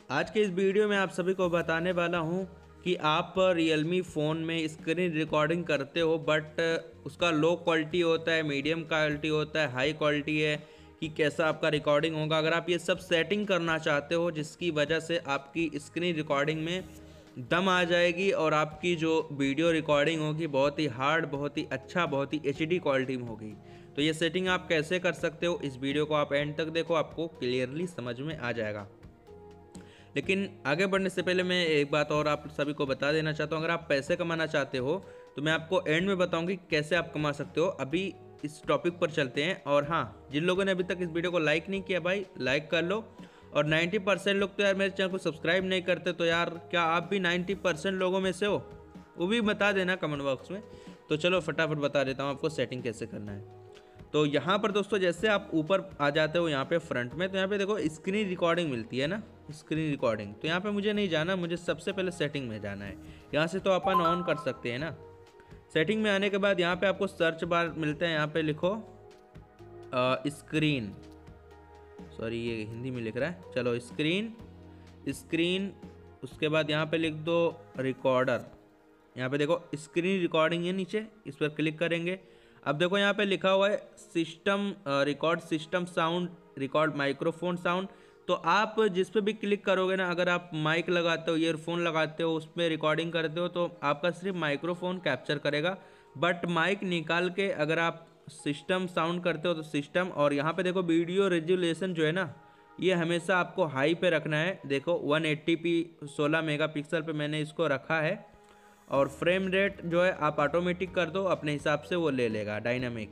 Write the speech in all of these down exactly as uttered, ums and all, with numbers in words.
आज के इस वीडियो में आप सभी को बताने वाला हूं कि आप रियलमी फ़ोन में स्क्रीन रिकॉर्डिंग करते हो बट उसका लो क्वालिटी होता है, मीडियम क्वालिटी होता है, हाई क्वालिटी है कि कैसा आपका रिकॉर्डिंग होगा। अगर आप ये सब सेटिंग करना चाहते हो जिसकी वजह से आपकी स्क्रीन रिकॉर्डिंग में दम आ जाएगी और आपकी जो वीडियो रिकॉर्डिंग होगी बहुत ही हार्ड, बहुत ही अच्छा, बहुत ही एच डी क्वालिटी में होगी। तो ये सेटिंग आप कैसे कर सकते हो, इस वीडियो को आप एंड तक देखो, आपको क्लियरली समझ में आ जाएगा। लेकिन आगे बढ़ने से पहले मैं एक बात और आप सभी को बता देना चाहता हूँ। अगर आप पैसे कमाना चाहते हो तो मैं आपको एंड में बताऊंगी कैसे आप कमा सकते हो। अभी इस टॉपिक पर चलते हैं। और हाँ, जिन लोगों ने अभी तक इस वीडियो को लाइक नहीं किया भाई, लाइक कर लो। और नब्बे परसेंट लोग तो यार मेरे चैनल को सब्सक्राइब नहीं करते, तो यार क्या आप भी नब्बे परसेंट लोगों में से हो? वो भी बता देना कमेंट बॉक्स में। तो चलो फटाफट बता देता हूँ आपको सेटिंग कैसे करना है। तो यहाँ पर दोस्तों जैसे आप ऊपर आ जाते हो यहाँ पे फ्रंट में, तो यहाँ पे देखो स्क्रीन रिकॉर्डिंग मिलती है ना, स्क्रीन रिकॉर्डिंग। तो यहाँ पे मुझे नहीं जाना, मुझे सबसे पहले सेटिंग में जाना है। यहाँ से तो अपन ऑन कर सकते हैं ना। सेटिंग में आने के बाद यहाँ पे आपको सर्च बार मिलते हैं, यहाँ पे लिखो स्क्रीन, सॉरी ये हिंदी में लिख रहा है, चलो स्क्रीन स्क्रीन उसके बाद यहाँ पे लिख दो रिकॉर्डर। यहाँ पे देखो स्क्रीन रिकॉर्डिंग है नीचे, इस पर क्लिक करेंगे। अब देखो यहाँ पे लिखा हुआ है system record system sound record microphone sound. तो आप जिस पे भी क्लिक करोगे ना, अगर आप माइक लगाते हो, ईयरफोन लगाते हो, उस पर रिकॉर्डिंग करते हो तो आपका सिर्फ माइक्रोफोन कैप्चर करेगा। बट माइक निकाल के अगर आप सिस्टम साउंड करते हो तो सिस्टम। और यहाँ पे देखो वीडियो रेजुलेशन जो है ना, ये हमेशा आपको हाई पे रखना है। देखो वन एट्टी पी सोलह मेगापिक्सल पे मैंने इसको रखा है। और फ्रेम रेट जो है आप ऑटोमेटिक कर दो, अपने हिसाब से वो ले लेगा डायनामिक।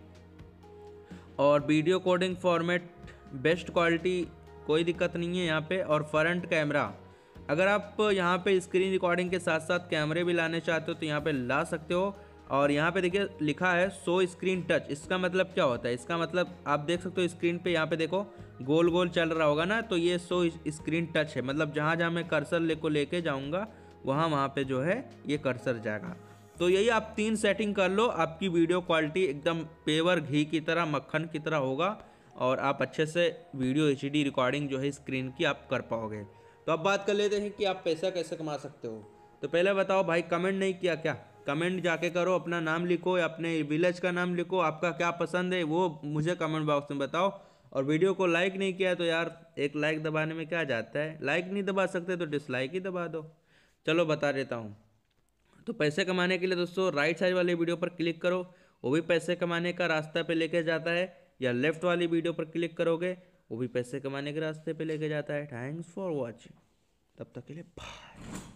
और video coding format best quality, कोई दिक्कत नहीं है यहाँ पे। और फ्रंट कैमरा, अगर आप यहाँ पे स्क्रीन रिकॉर्डिंग के साथ साथ कैमरे भी लाने चाहते हो तो यहाँ पे ला सकते हो। और यहाँ पे देखिए लिखा है शो स्क्रीन टच। इसका मतलब क्या होता है? इसका मतलब आप देख सकते हो स्क्रीन पे, यहाँ पे देखो गोल गोल चल रहा होगा ना, तो ये शो स्क्रीन टच है। मतलब जहाँ जहाँ मैं कर्सर ले को लेके जाऊँगा वहाँ वहाँ पे जो है ये कर्सर जाएगा। तो यही आप तीन सेटिंग कर लो, आपकी वीडियो क्वालिटी एकदम पेवर घी की तरह, मक्खन की तरह होगा और आप अच्छे से वीडियो एच डी रिकॉर्डिंग जो है स्क्रीन की आप कर पाओगे। तो अब बात कर लेते हैं कि आप पैसा कैसे कमा सकते हो। तो पहले बताओ भाई, कमेंट नहीं किया क्या? कमेंट जाके करो, अपना नाम लिखो या अपने विलेज का नाम लिखो, आपका क्या पसंद है वो मुझे कमेंट बॉक्स में बताओ। और वीडियो को लाइक नहीं किया तो यार एक लाइक दबाने में क्या जाता है, लाइक नहीं दबा सकते तो डिसलाइक ही दबा दो। चलो बता देता हूँ। तो पैसे कमाने के लिए दोस्तों राइट साइड वाले वीडियो पर क्लिक करो, वो भी पैसे कमाने का रास्ता पे लेके जाता है। या लेफ्ट वाली वीडियो पर क्लिक करोगे, वो भी पैसे कमाने के रास्ते पे लेके जाता है। थैंक्स फॉर वॉचिंग, तब तक के लिए बाय।